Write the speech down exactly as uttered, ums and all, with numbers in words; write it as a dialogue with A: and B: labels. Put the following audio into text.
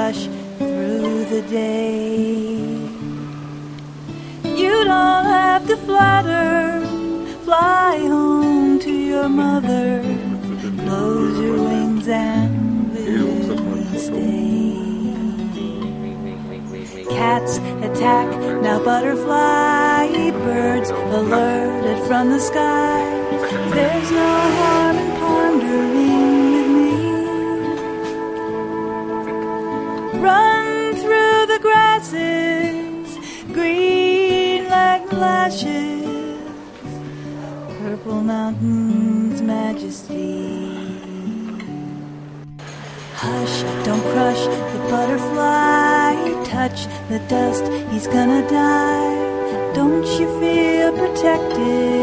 A: rush through the day. You don't have to flatter, fly home to your mother, close your wings and really stay. Cats attack, now butterfly birds alerted from the sky. There's no harm in pondering with me. Run through the grasses, green like lashes, purple mountains' majesty. Hush, don't crush the butterfly, touch the dust, he's gonna die. Don't you feel protected?